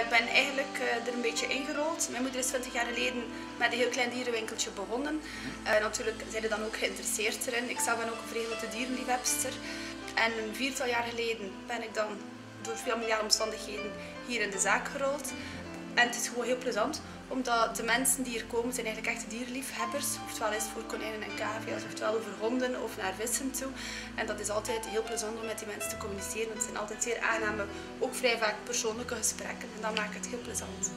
ben eigenlijk er een beetje ingerold. Mijn moeder is 20 jaar geleden met een heel klein dierenwinkeltje begonnen. Natuurlijk zijn ze dan ook geïnteresseerd erin. Ik zelf ben ook een vrij grote dierenliefhebster. En een 4-tal jaar geleden ben ik dan door familiale omstandigheden hier in de zaak gerold. En het is gewoon heel plezant, omdat de mensen die hier komen zijn eigenlijk echte dierenliefhebbers. Oftewel is het voor konijnen en cavia's, oftewel over honden of naar vissen toe. En dat is altijd heel plezant om met die mensen te communiceren. Want het zijn altijd zeer aangename, ook vrij vaak persoonlijke gesprekken. En dat maakt het heel plezant.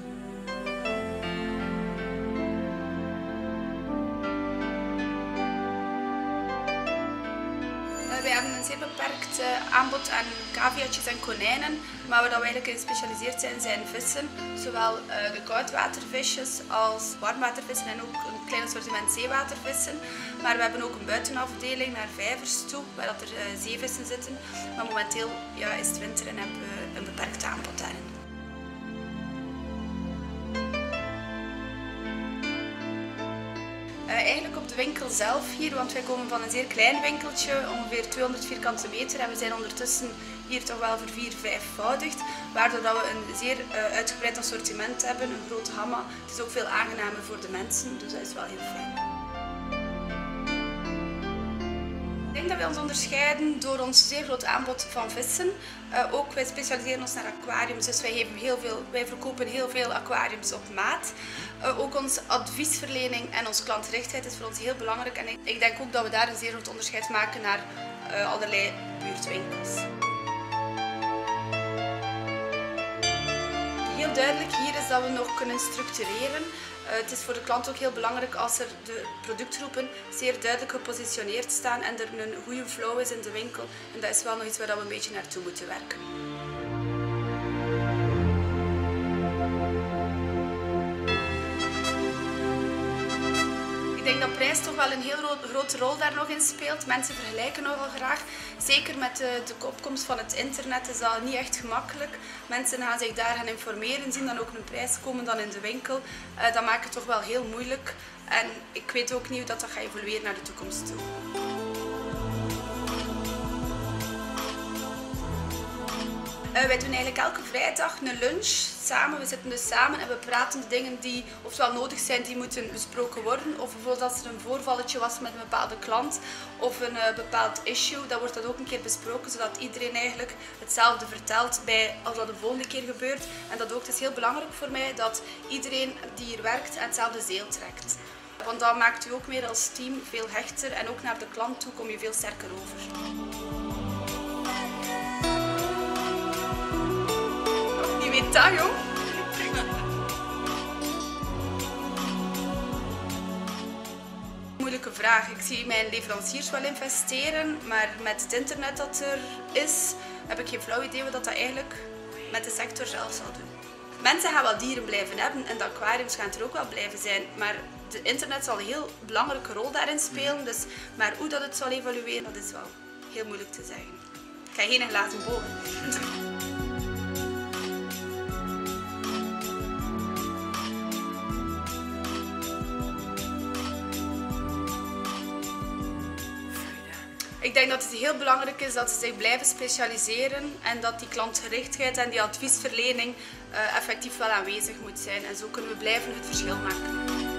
Wij hebben een zeer beperkt aanbod aan caviatjes en konijnen, maar waar we eigenlijk in gespecialiseerd zijn vissen. Zowel de koudwatervisjes als warmwatervissen en ook een klein assortiment zeewatervissen. Maar we hebben ook een buitenafdeling naar vijvers toe, waar er zeevissen zitten. Maar momenteel is het winter en hebben we een beperkt aanbod daarin. Eigenlijk op de winkel zelf hier, want wij komen van een zeer klein winkeltje, ongeveer 200 vierkante meter. En we zijn ondertussen hier toch wel verviervijfvoudigd, waardoor we een zeer uitgebreid assortiment hebben, een grote gamma. Het is ook veel aangenamer voor de mensen, dus dat is wel heel fijn. Ik denk dat wij ons onderscheiden door ons zeer groot aanbod van vissen. Ook wij specialiseren ons naar aquariums, dus wij verkopen heel veel aquariums op maat. Ook onze adviesverlening en onze klantgerichtheid is voor ons heel belangrijk. En ik denk ook dat we daar een zeer groot onderscheid maken naar allerlei buurtwinkels. Heel duidelijk hier is dat we nog kunnen structureren. Het is voor de klant ook heel belangrijk als er de productgroepen zeer duidelijk gepositioneerd staan en er een goede flow is in de winkel. En dat is wel nog iets waar we een beetje naartoe moeten werken. Ik denk dat prijs toch wel een heel grote rol daar nog in speelt. Mensen vergelijken nogal graag. Zeker met de opkomst van het internet is dat niet echt gemakkelijk. Mensen gaan zich daar gaan informeren, zien dan ook een prijs komen dan in de winkel. Dat maakt het toch wel heel moeilijk. En ik weet ook niet hoe dat gaat evolueren naar de toekomst toe. Wij doen eigenlijk elke vrijdag een lunch samen. We zitten dus samen en we praten de dingen die oftewel nodig zijn, die moeten besproken worden. Of bijvoorbeeld als er een voorvalletje was met een bepaalde klant of een bepaald issue, dan wordt dat ook een keer besproken, zodat iedereen eigenlijk hetzelfde vertelt als dat de volgende keer gebeurt. En dat ook, het is heel belangrijk voor mij dat iedereen die hier werkt aan hetzelfde zeel trekt. Want dat maakt u ook meer als team veel hechter en ook naar de klant toe kom je veel sterker over. Weet dat, jong? Moeilijke vraag. Ik zie mijn leveranciers wel investeren, maar met het internet dat er is, heb ik geen flauw idee wat dat eigenlijk met de sector zelf zal doen. Mensen gaan wel dieren blijven hebben en de aquariums gaan er ook wel blijven zijn, maar het internet zal een heel belangrijke rol daarin spelen. Dus, maar hoe dat het zal evolueren, dat is wel heel moeilijk te zeggen. Ik ga geen glazen bol. Ik denk dat het heel belangrijk is dat ze zich blijven specialiseren en dat die klantgerichtheid en die adviesverlening effectief wel aanwezig moet zijn. En zo kunnen we blijven het verschil maken.